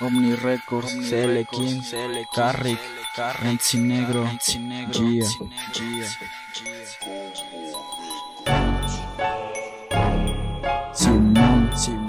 Omni Records, CL King, Carrick, MC Negro, Gia. Simón.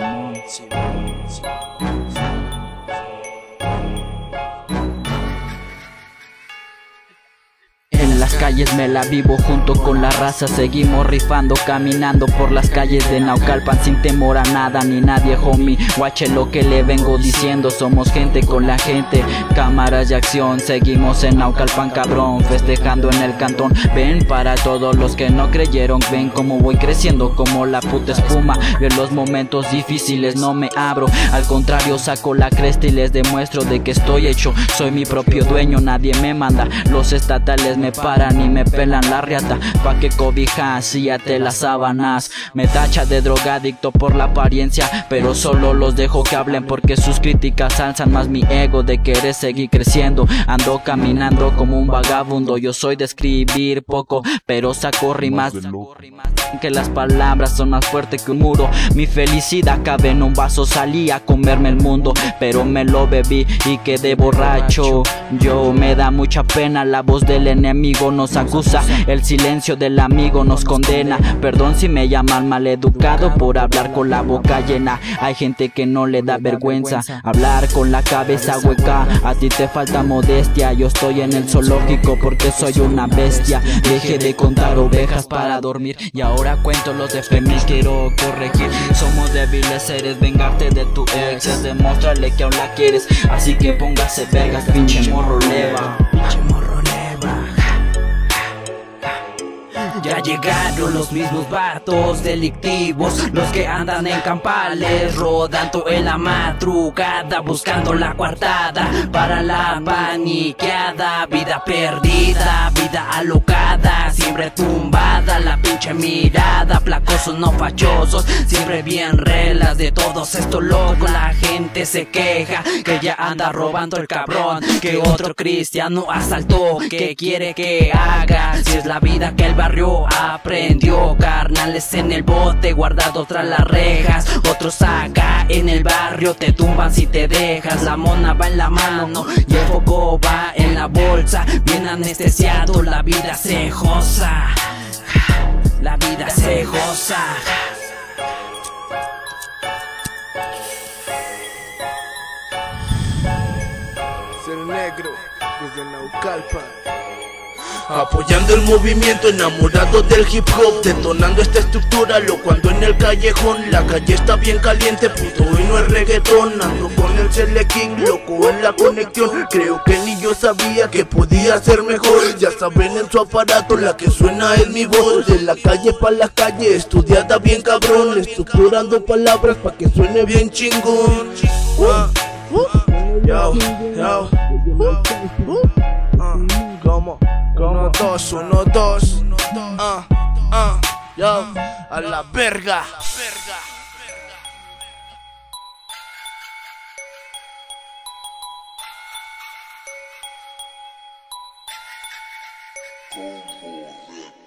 En las calles me la vivo junto con la raza, seguimos rifando, caminando por las calles de Naucalpan sin temor a nada ni nadie, homie. Guache lo que le vengo diciendo, somos gente con la gente, cámaras de acción, seguimos en Naucalpan, cabrón, festejando en el cantón. Ven para todos los que no creyeron, ven como voy creciendo como la puta espuma. Yo en los momentos difíciles no me abro, al contrario saco la cresta y les demuestro de que estoy hecho, soy mi propio dueño, nadie me manda, los estatales me paran y me pelan la riata, pa' que cobijas, síate las sábanas. Me tacha de drogadicto por la apariencia, pero solo los dejo que hablen porque sus críticas alzan más mi ego de querer seguir creciendo. Ando caminando como un vagabundo, yo soy de escribir poco, pero saco rimas que las palabras son más fuertes que un muro. Mi felicidad cabe en un vaso, salí a comerme el mundo, pero me lo bebí y quedé borracho. Yo me da mucha pena, la voz del enemigo nos acusa, el silencio del amigo nos condena. Perdón si me llaman maleducado por hablar con la boca llena. Hay gente que no le da vergüenza hablar con la cabeza hueca. A ti te falta modestia, yo estoy en el zoológico porque soy una bestia. Dejé de contar ovejas para dormir y ahora cuento los defectos, quiero corregir. Somos débiles seres, vengarte de tu ex es demostrarle que aún la quieres, así que póngase vergas, pinche morro leva. Ya llegaron los mismos vatos delictivos, los que andan en campales, rodando en la madrugada, buscando la coartada para la paniqueada. Vida perdida, vida alocada, siempre tumbada la pinche mirada. Placosos no fachosos, siempre bien relas de todos estos locos. La gente se queja que ya anda robando el cabrón, que otro cristiano asaltó, que quiere que haga. Si es la vida que el barrio aprendió, carnales en el bote guardados tras las rejas, otros acá en el barrio te tumban si te dejas. La mona va en la mano y el foco va en la bolsa, bien anestesiado, la vida se goza, la vida se goza. Ser negro desde Naucalpan, apoyando el movimiento, enamorado del hip hop, detonando esta estructura, locuando en el callejón. La calle está bien caliente, puto, y no es reggaetón. Ando con el CL King, loco en la conexión. Creo que ni yo sabía que podía ser mejor. Ya saben en su aparato, la que suena es mi voz. De la calle pa' la calle, estudiada bien cabrón, estructurando palabras pa' que suene bien chingón. Como 1, 2, 1, 2, yo, a la verga. Combo